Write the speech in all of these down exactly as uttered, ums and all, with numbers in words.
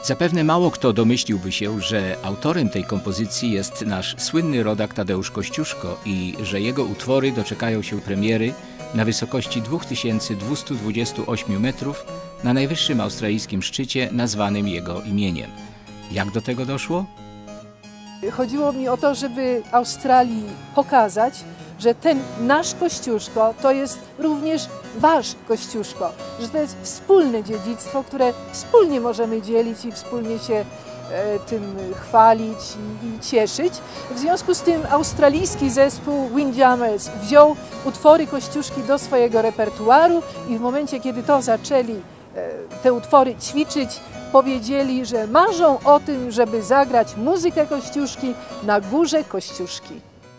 Zapewne mało kto domyśliłby się, że autorem tej kompozycji jest nasz słynny rodak Tadeusz Kościuszko i że jego utwory doczekają się premiery na wysokości dwa tysiące dwieście dwadzieścia osiem metrów na najwyższym australijskim szczycie nazwanym jego imieniem. Jak do tego doszło? Chodziło mi o to, żeby Australii pokazać, że ten nasz Kościuszko to jest również wasz Kościuszko, że to jest wspólne dziedzictwo, które wspólnie możemy dzielić i wspólnie się e, tym chwalić i, i cieszyć. W związku z tym australijski zespół Windjammers wziął utwory Kościuszki do swojego repertuaru i w momencie, kiedy to zaczęli e, te utwory ćwiczyć, powiedzieli, że marzą o tym, żeby zagrać muzykę Kościuszki na górze Kościuszki.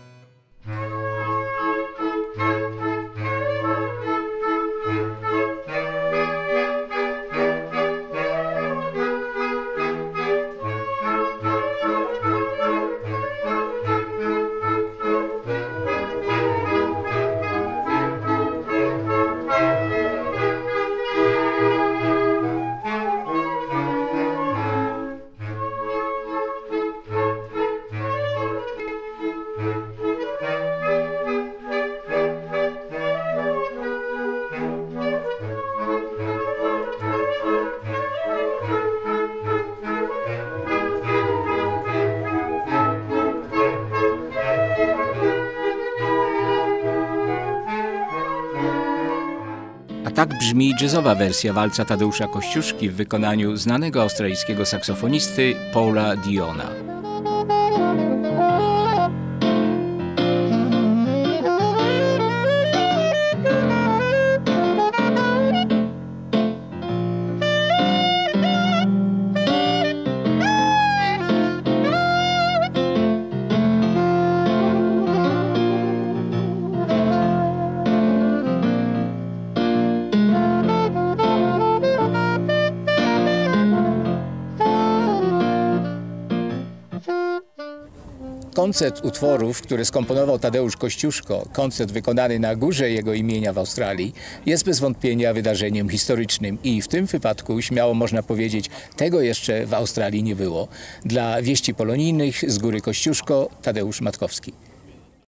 A tak brzmi jazzowa wersja walca Tadeusza Kościuszki w wykonaniu znanego australijskiego saksofonisty Paula Diona. Koncert utworów, który skomponował Tadeusz Kościuszko, koncert wykonany na górze jego imienia w Australii, jest bez wątpienia wydarzeniem historycznym i w tym wypadku, śmiało można powiedzieć, tego jeszcze w Australii nie było. Dla Wieści Polonijnych z góry Kościuszko, Tadeusz Matkowski.